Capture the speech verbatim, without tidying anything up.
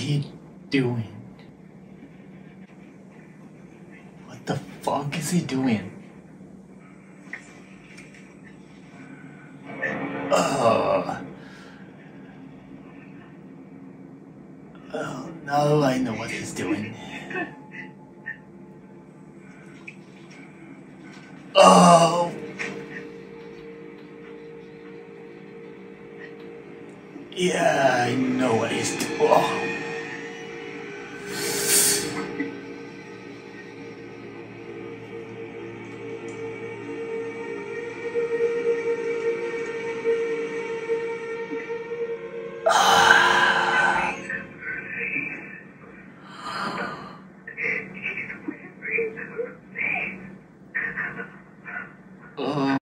he doing? What the fuck is he doing? Oh. Oh, now I know what he's doing. Oh. Yeah, I know what he's doing. Oh. Uh.